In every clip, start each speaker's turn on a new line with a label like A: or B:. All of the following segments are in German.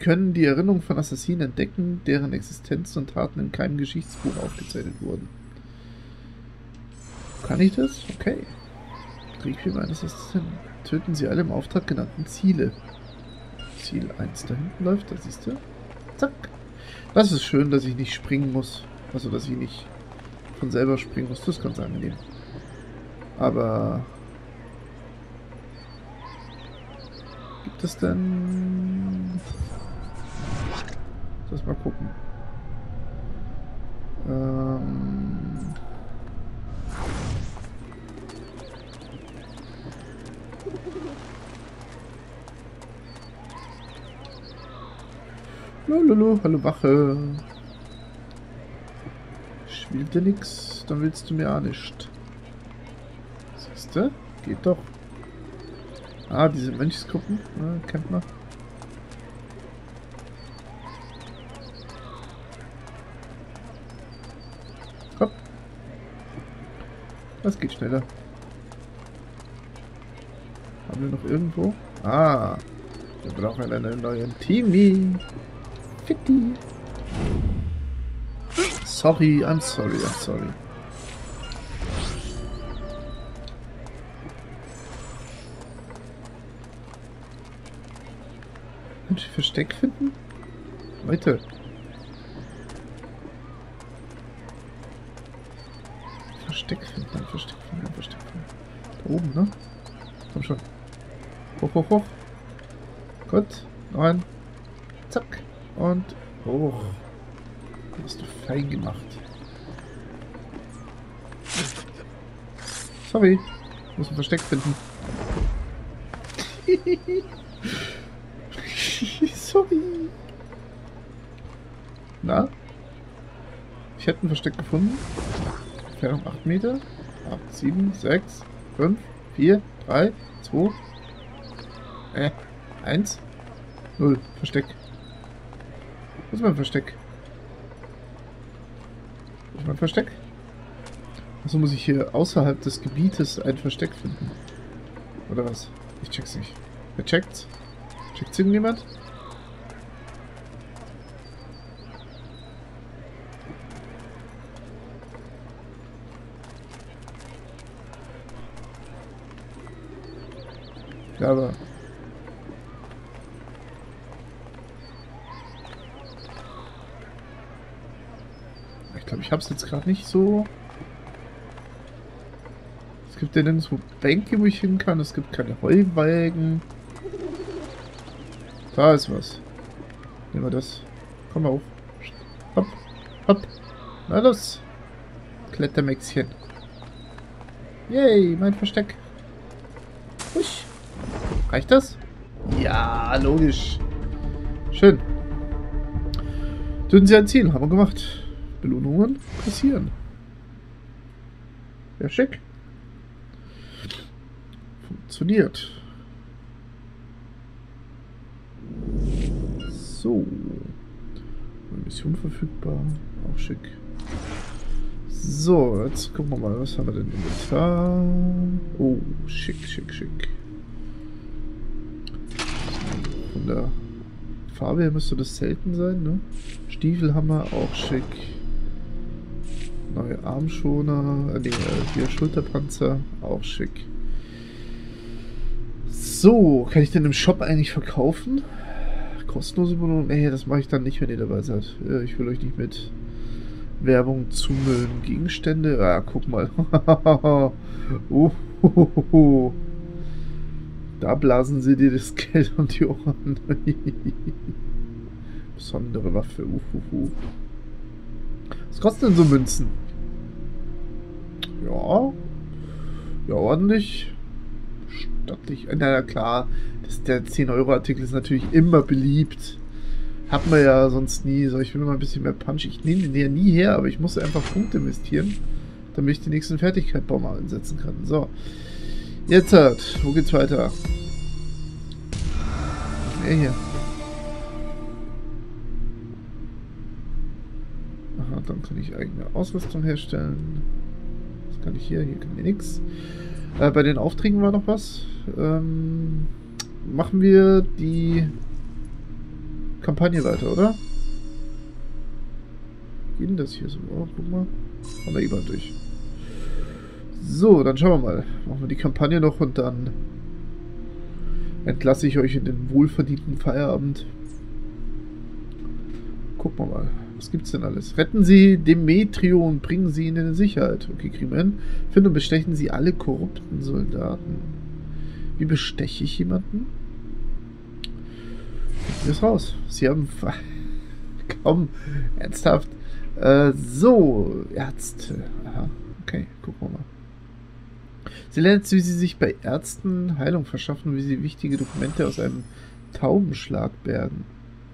A: können die Erinnerung von Assassinen entdecken, deren Existenz und Taten in keinem Geschichtsbuch aufgezeichnet wurden. Kann ich das? Okay. Requiem eines Assistenten. Töten Sie alle im Auftrag genannten Ziele. Ziel 1 da hinten läuft, da siehst du. Zack. Das ist schön, dass ich nicht springen muss. Also, dass ich nicht von selber springen muss. Das ist ganz angenehm. Aber... gibt es denn... lass mal gucken. Lololo, hallo Wache. Spielt dir nix, dann willst du mir auch nicht. Siehst du? Geht doch. Ah, diese Mönchsgruppen, ja, kennt man. Komm. Das geht schneller. Haben wir noch irgendwo? Ah, wir brauchen einen neuen Teamie. Fitti. Sorry, I'm sorry, I'm sorry. Kann ich Versteck finden? Leute. Versteck finden, Versteck finden, Versteck finden. Da oben, ne? Komm schon. Hoch, hoch, hoch. Gut. Noch ein. Zack. Und hoch. Hast du fein gemacht. Sorry. Ich muss ein Versteck finden. Sorry. Na? Ich hätte ein Versteck gefunden. Entfernung 8 Meter. 8, 7, 6, 5, 4, 3, 2, 1, 0. Versteck. Wo ist mein Versteck? Wo ist mein Versteck? Also muss ich hier außerhalb des Gebietes ein Versteck finden. Oder was? Ich check's nicht. Wer checkt's? Checkt's irgendjemand? Ja, aber... ich glaube, ich habe es jetzt gerade nicht so... es gibt ja nirgendwo Bänke, wo ich hin kann. Es gibt keine Heuwalgen. Da ist was. Nehmen wir das. Komm mal hoch. Hopp, hopp. Na los. Klettermäxchen. Yay, mein Versteck. Husch. Reicht das? Ja, logisch. Schön. Töten Sie ein Ziel. Haben wir gemacht. Belohnungen passieren. Ja, schick. Funktioniert. So. Mission verfügbar. Auch schick. So, jetzt gucken wir mal, was haben wir denn im Inventar? Oh, schick, schick, schick. Von der Farbe her müsste das selten sein, ne? Stiefelhammer, auch schick. Neue Armschoner, hier Schulterpanzer, auch schick. So, kann ich denn im Shop eigentlich verkaufen? Kostenlose Belohnung? Nee, das mache ich dann nicht, wenn ihr dabei seid. Ich will euch nicht mit Werbung zumüllen. Gegenstände? Ah, guck mal. Da blasen sie dir das Geld um die Ohren. Besondere Waffe. Was kosten denn so Münzen? Ja. Ja, ordentlich. Stattlich. Na klar, der 10-Euro-Artikel ist natürlich immer beliebt. Hat man ja sonst nie. So, ich will noch mal ein bisschen mehr Punch. Ich nehme den ja nie her, aber ich muss einfach Punkte investieren, damit ich die nächsten Fertigkeitsbaum einsetzen kann. So. Jetzt halt. Wo geht's weiter? Hier. Aha, dann kann ich eigene Ausrüstung herstellen. Was kann ich hier? Hier kann ich nichts. Bei den Aufträgen war noch was. Machen wir die Kampagne weiter, oder? Geht denn das hier so? Oh, guck mal. Haben wir eh bald durch. So, dann schauen wir mal. Machen wir die Kampagne noch und dann entlasse ich euch in den wohlverdienten Feierabend. Gucken wir mal. Was gibt's denn alles? Retten Sie Demetrio und bringen Sie ihn in Sicherheit. Okay, kriegen wir hin. Finden und bestechen Sie alle korrupten Soldaten. Wie besteche ich jemanden? Finden wir es raus. Sie haben... Komm, ernsthaft. So, Ärzte. Aha, okay, gucken wir mal. Sie lernen jetzt, wie Sie sich bei Ärzten Heilung verschaffen und wie Sie wichtige Dokumente aus einem Taubenschlag bergen.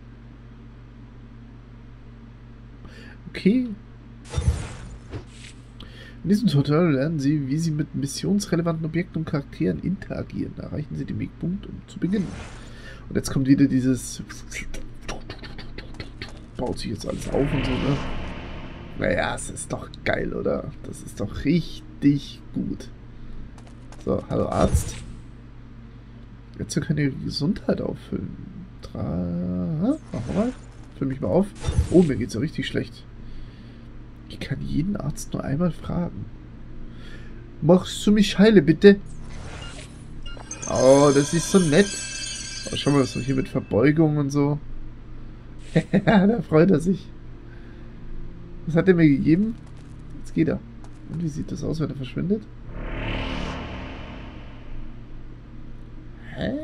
A: Okay. In diesem Tutorial lernen Sie, wie Sie mit missionsrelevanten Objekten und Charakteren interagieren. Erreichen Sie den Wegpunkt, um zu beginnen. Und jetzt kommt wieder dieses... Baut sich jetzt alles auf und so, ne? Naja, es ist doch geil, oder? Das ist doch richtig gut. So, hallo Arzt. Jetzt können wir die Gesundheit auffüllen. Machen wir mal. Füll mich mal auf. Oh, mir geht's ja richtig schlecht. Ich kann jeden Arzt nur einmal fragen. Machst du mich heile, bitte? Oh, das ist so nett. Oh, schau mal, das ist hier mit Verbeugung und so. Da freut er sich. Was hat er mir gegeben? Jetzt geht er. Und wie sieht das aus, wenn er verschwindet? Hä?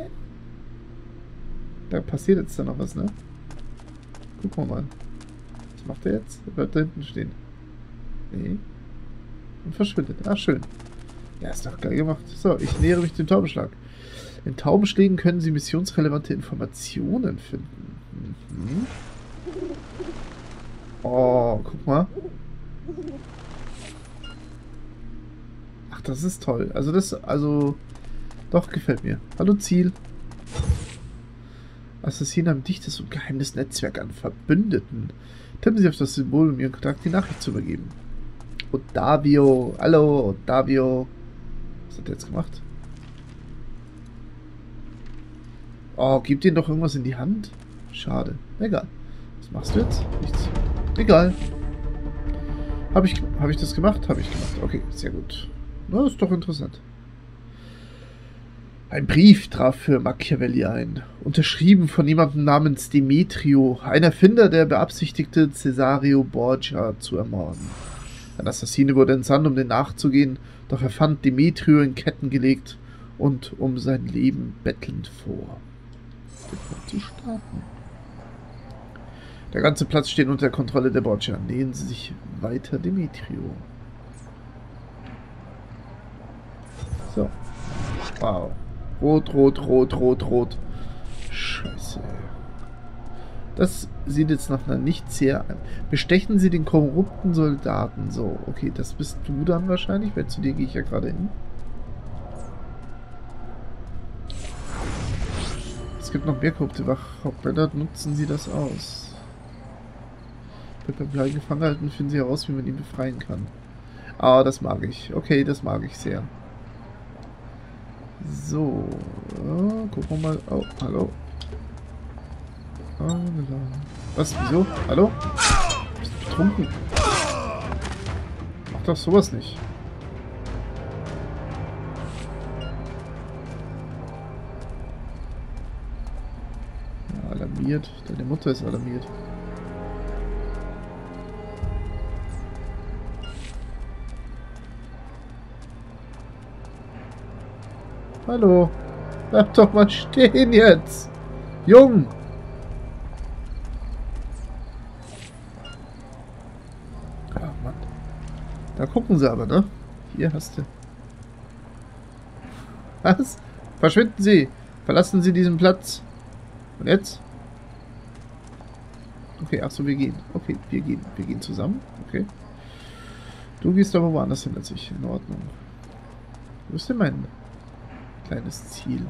A: Da passiert jetzt dann noch was, ne? Gucken wir mal. Was macht er jetzt? Er bleibt da hinten stehen. Nee. Und verschwindet. Ach, schön. Ja, ist doch geil gemacht. So, ich nähere mich dem Taubenschlag. In Taubenschlägen können Sie missionsrelevante Informationen finden. Mhm. Oh, guck mal. Ach, das ist toll. Doch, gefällt mir. Hallo, Ziel. Assassinen haben dichtes und geheimes Netzwerk an Verbündeten. Tippen Sie auf das Symbol, um Ihren Kontakt die Nachricht zu übergeben. Ottavio. Hallo, Ottavio. Was hat er jetzt gemacht? Oh, gib dir doch irgendwas in die Hand. Schade. Egal. Was machst du jetzt? Nichts. Egal. Hab ich das gemacht? Habe ich gemacht. Okay, sehr gut. Na, ist doch interessant. Ein Brief traf für Machiavelli ein. Unterschrieben von jemandem namens Demetrio, ein Erfinder, der beabsichtigte, Cesario Borgia zu ermorden. Ein Assassine wurde entsandt, um den nachzugehen, doch er fand Demetrio in Ketten gelegt und um sein Leben bettelnd vor. Zu starten. Der ganze Platz steht unter der Kontrolle der Borgia. Nähern Sie sich weiter Demetrio. So. Wow. Rot, rot, rot, rot, rot. Scheiße. Das sieht jetzt nach einer nicht sehr... Bestechen Sie den korrupten Soldaten. So, okay, das bist du dann wahrscheinlich, weil zu dir gehe ich ja gerade hin. Es gibt noch mehr korrupte Wachhauptmänner. Nutzen Sie das aus. Beim Blei gefangen halten, finden Sie heraus, wie man ihn befreien kann. Ah, das mag ich. Okay, das mag ich sehr. So. Gucken wir mal. Oh, hallo. Was? Wieso? Hallo? Bist du betrunken? Mach doch sowas nicht. Ja, alarmiert. Deine Mutter ist alarmiert. Hallo. Bleib doch mal stehen jetzt. Jung. Ah, Mann. Da gucken sie aber, ne? Hier hast du. Was? Verschwinden Sie. Verlassen Sie diesen Platz. Und jetzt? Okay, ach so, wir gehen. Okay, wir gehen. Wir gehen zusammen. Okay. Du gehst aber woanders hin als ich. In Ordnung. Wo ist denn mein kleines Ziel?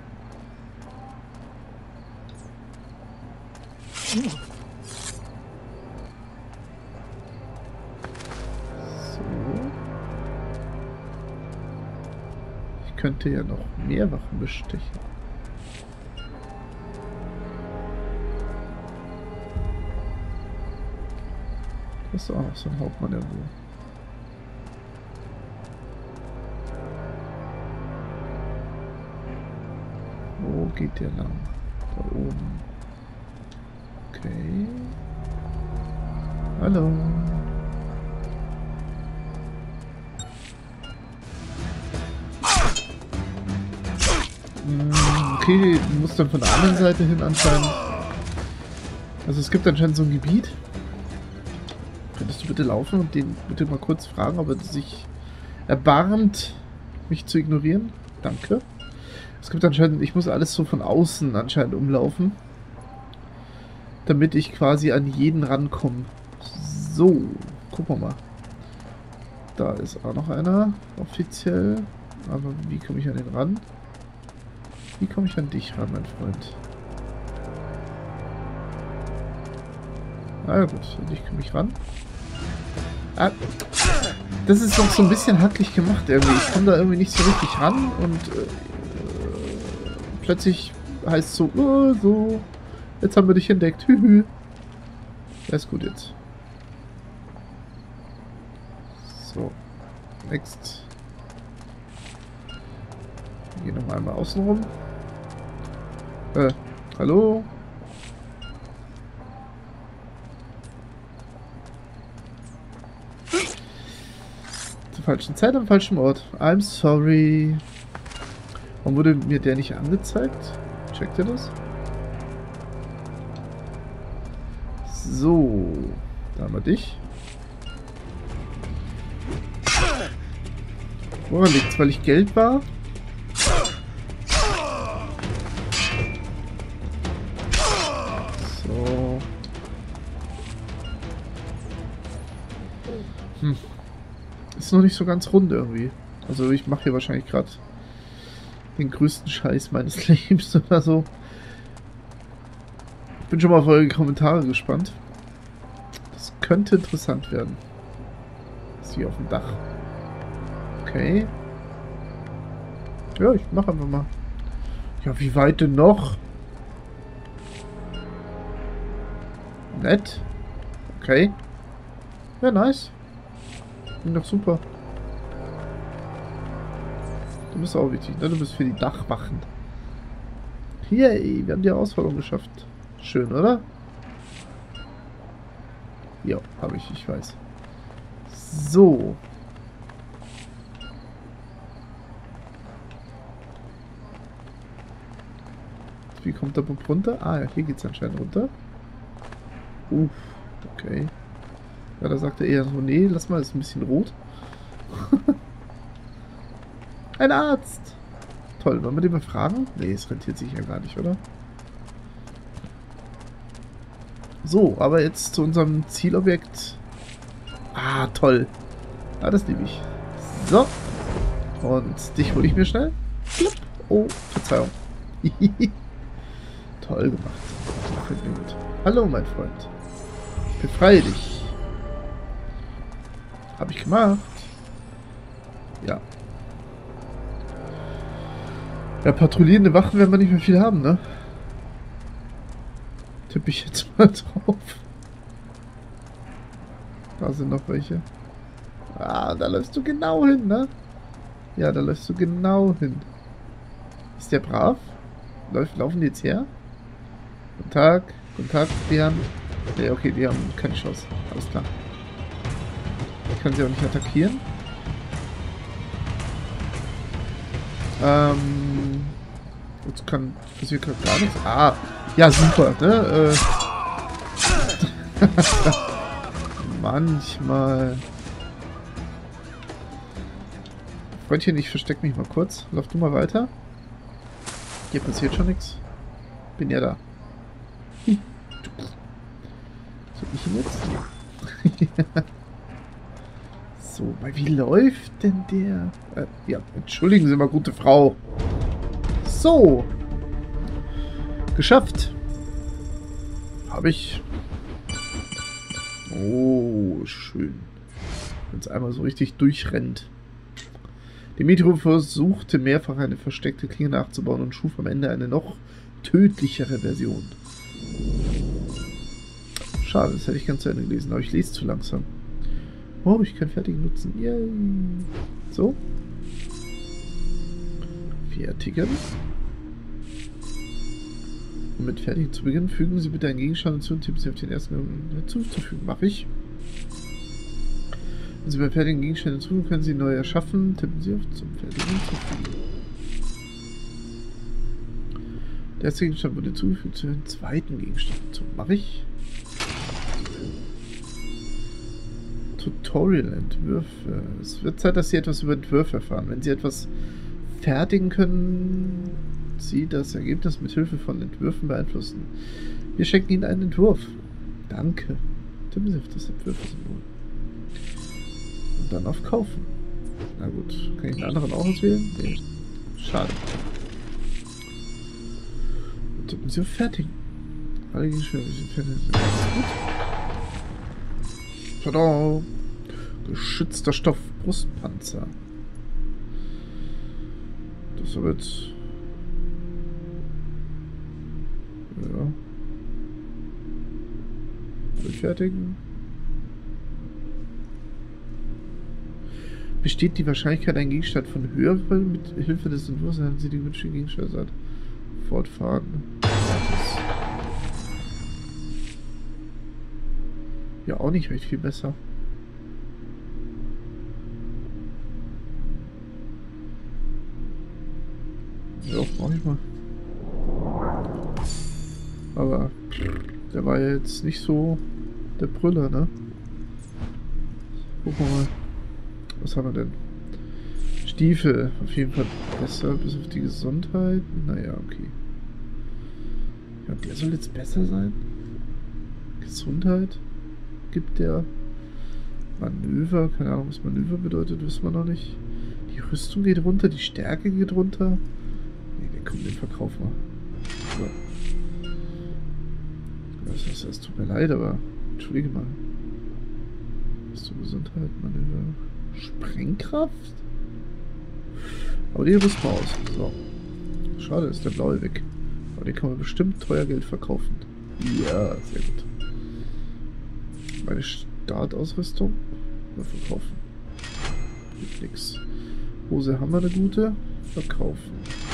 A: So. Ich könnte ja noch mehr Wachen bestechen. Das ist auch noch so ein Hauptmann irgendwo. Wo geht der lang? Da oben. Okay. Hallo. Okay, du musst dann von der anderen Seite hin anscheinend. Also es gibt anscheinend so ein Gebiet. Könntest du bitte laufen und den bitte mal kurz fragen, ob er sich erbarmt, mich zu ignorieren? Danke. Es gibt anscheinend, ich muss alles so von außen anscheinend umlaufen, damit ich quasi an jeden rankomme. So, gucken wir mal. Da ist auch noch einer, offiziell. Aber wie komme ich an den ran? Wie komme ich an dich ran, mein Freund? Ah ja gut, an dich komme ich ran. Ah, das ist noch so ein bisschen hacklich gemacht irgendwie. Ich komme da irgendwie nicht so richtig ran und plötzlich heißt es so, so, jetzt haben wir dich entdeckt. Hühü. Ja, ist gut jetzt. So, next. Wir gehen nochmal außen rum. Hallo? Zur falschen Zeit am falschen Ort. I'm sorry. Warum wurde mir der nicht angezeigt? Checkt ihr das? So. Da haben wir dich. Woran liegt's? Weil ich Geld war? So. Ist noch nicht so ganz rund irgendwie. Also ich mache hier wahrscheinlich gerade den größten Scheiß meines Lebens oder so. Ich bin schon mal auf eure Kommentare gespannt. Das könnte interessant werden. Ist hier auf dem Dach. Okay. Ja, ich mache einfach mal. Ja, wie weit denn noch? Nett. Okay. Ja, nice. Klingt doch super. Du bist auch wichtig, ne? Du bist für die Dachwachen. Yay, wir haben die Herausforderung geschafft. Schön, oder? Ja, habe ich weiß. So. Wie kommt der Bub runter? Ah, ja, hier geht es anscheinend runter. Okay. Ja, da sagt er eher so, nee, lass mal, ist ein bisschen rot. Ein Arzt! Toll, wollen wir den mal fragen? Nee, es rentiert sich ja gar nicht, oder? So, aber jetzt zu unserem Zielobjekt. Ah, toll. Ah, das liebe ich. So. Und dich hole ich mir schnell. Oh, Verzeihung. Toll gemacht. Gefällt mir gut. Hallo, mein Freund. Ich befreie dich. Habe ich gemacht. Ja. Ja, patrouillierende Wachen werden wir nicht mehr viel haben, ne? Tippe ich jetzt mal drauf. Da sind noch welche. Ah, da läufst du genau hin, ne? Ja, da läufst du genau hin. Ist der brav? Laufen die jetzt her? Guten Tag, die haben... Ne, okay, die haben keine Chance. Alles klar. Ich kann sie auch nicht attackieren. Jetzt passiert gerade gar nichts. Ah, ja, super, ne? Manchmal. Freundchen, ich versteck mich mal kurz. Lauf du mal weiter. Hier passiert schon nichts. Bin ja da. Soll ich ihn jetzt? So, wie läuft denn der? Ja, entschuldigen Sie mal, gute Frau. So. Geschafft. Habe ich. Oh, schön. Wenn es einmal so richtig durchrennt. Dimitro versuchte mehrfach eine versteckte Klinge nachzubauen und schuf am Ende eine noch tödlichere Version. Schade, das hätte ich ganz zu Ende gelesen, aber ich lese zu langsam. Oh, ich kann fertig nutzen. Yay. So. Fertigen. Um mit fertig zu beginnen, fügen Sie bitte einen Gegenstand hinzu und tippen Sie auf den ersten hinzuzufügen. Mache ich. Wenn Sie bei fertigen Gegenständen hinzufügen, können Sie neu erschaffen. Tippen Sie auf zum fertigen hinzufügen. Der erste Gegenstand wurde hinzugefügt zu dem zweiten Gegenstand hinzu. Mache ich. Tutorial-Entwürfe. Es wird Zeit, dass Sie etwas über Entwürfe erfahren. Wenn Sie etwas fertigen können, Sie das Ergebnis mit Hilfe von Entwürfen beeinflussen. Wir schenken Ihnen einen Entwurf. Danke. Tippen Sie auf das Entwürfe-Symbol. Und dann auf Kaufen. Na gut. Kann ich einen anderen auch auswählen? Nee. Schade. Und tippen Sie auf Fertigen. Alle Gegenstände sind fertig. Gut. Tada! Geschützter Stoff, Brustpanzer. Das soll jetzt... Ja. Fertigen. Besteht die Wahrscheinlichkeit, einen Gegenstand von höher mit Hilfe des Entwurfs, haben Sie die gewünschte Gegenstand fortfahren. Ja, auch nicht recht viel besser. Ja, mach ich mal. Aber der war ja jetzt nicht so der Brüller, ne? Gucken wir mal. Was haben wir denn? Stiefel. Auf jeden Fall besser, bis auf die Gesundheit. Naja, okay. Ja, der soll jetzt besser sein. Gesundheit gibt der. Manöver. Keine Ahnung, was Manöver bedeutet, wissen wir noch nicht. Die Rüstung geht runter, die Stärke geht runter. Ne, den kommt, den verkaufen wir. So. Das tut mir leid, aber entschuldige mal. Hast du Gesundheit, Manöver, Sprengkraft? Aber die rüsten wir aus. So. Schade, ist der blaue weg. Aber den kann man bestimmt teuer Geld verkaufen. Ja, sehr gut. Meine Startausrüstung wir verkaufen. Gibt nix. Hose haben wir eine gute. Verkaufen.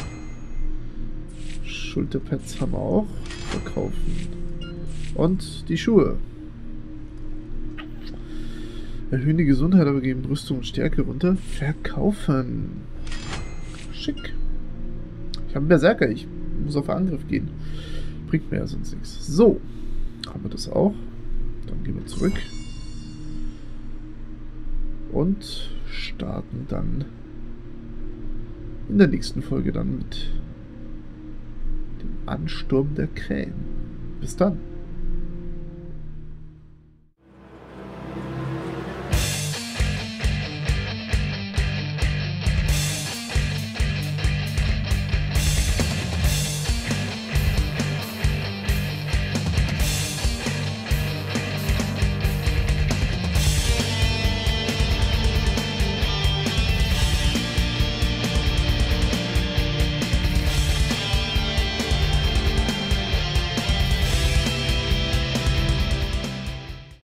A: Schulterpads haben wir auch. Verkaufen. Und die Schuhe. Erhöhen die Gesundheit, aber geben Rüstung und Stärke runter. Verkaufen. Schick. Ich habe einen Berserker. Ich muss auf Angriff gehen. Bringt mir ja sonst nichts. So. Haben wir das auch. Dann gehen wir zurück. Und starten dann in der nächsten Folge dann mit dem Ansturm der Krähen. Bis dann.